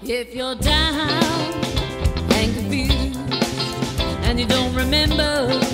If you're down and confused and you don't remember